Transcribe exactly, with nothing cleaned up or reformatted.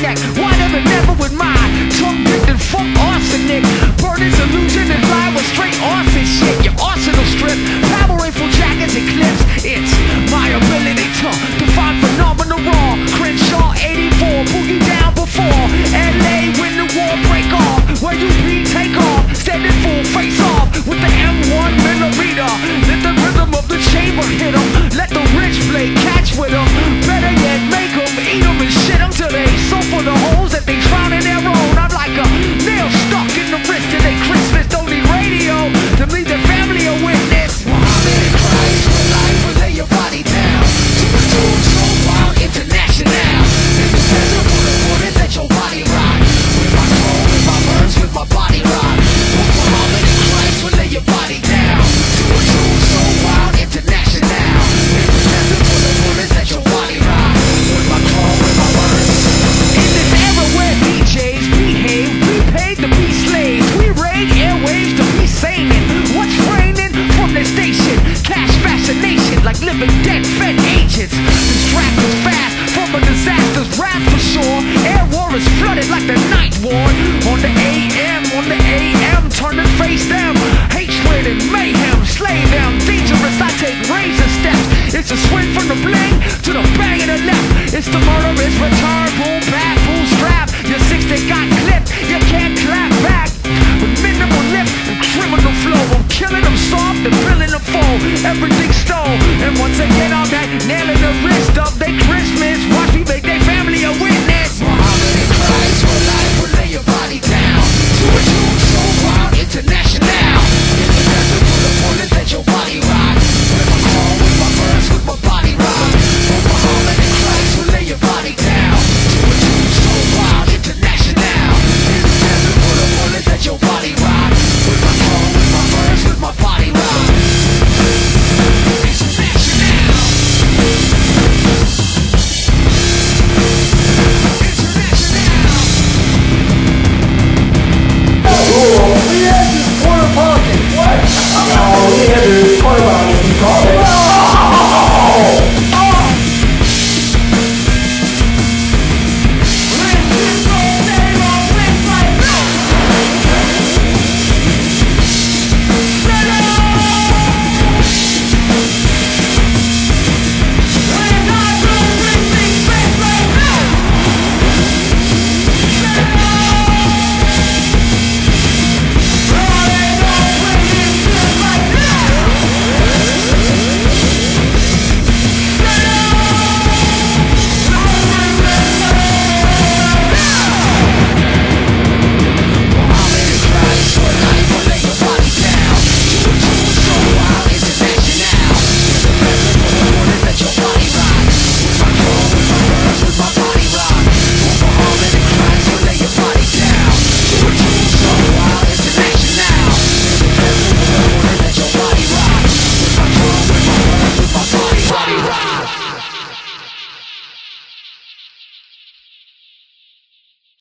check. Why never, never with my tongue dipped in funk arsenic? Burning illusion and fly with straight arson shit. Your arsenal strip, power rifle jackets and clips. It's my ability to define phenomenal raw. Crenshaw eighty-four, boogie down before L A when the war break off. Where you be, take off, standing full face off with the M one millimeter. Let the rhythm of the chamber hit 'em. Let the rich play catch with 'em. Better yet, make 'em eat 'em and shit 'em till they so full of holes that they drown in their own. I'm like a nail stuck in the wrist of their Christmas. Don't need radio to meet their family a witness. Muhammad and Christ for life will lay your body down to a tune so wild international. In the desert, bullet bullet, let your body rock. With my chrome, with my words, with my body rock. Muhammad and Christ will lay your body down to a tune so wild international. In the desert, bullet bullet, let your body rock. With my chrome, with my words. In this era where D Js behave, we paid to be slaves. We raid airwaves to be sane. What's raining from the station? Cash fascination like living dead fed agents. Distracted fast from a disaster's wrath for sure. Air war is flooded like the night ward. On the A M, on the A M, turn and face them. Hatred and mayhem, slay them. Dangerous, I take razor steps. It's a swing from the bling to the bang of the left. It's the murderous return, boom, back, boom, strap. Your six they got clipped, you can't clap back. With minimal lip and criminal flow, I'm killing them soft and filling them full. Everything stole, and once again I'm back nailing the wrist of their Christmas. Watch me make their family a witness.